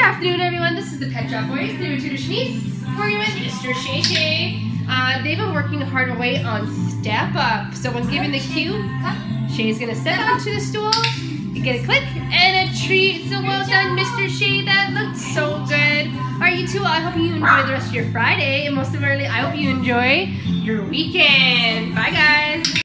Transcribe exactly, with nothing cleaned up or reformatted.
afternoon, everyone. This is the Pet Shop Boys. David Tutor Shanice. We're with Mister Shea Shea. Uh, they've been working hard away on Step Up. So when given the cue, Shea's gonna step onto the stool. You get a click and a treat. So well done, Mister Shea. That looked so good. Alright, you two, I hope you enjoy the rest of your Friday. And most importantly, I hope you enjoy your weekend. Bye, guys.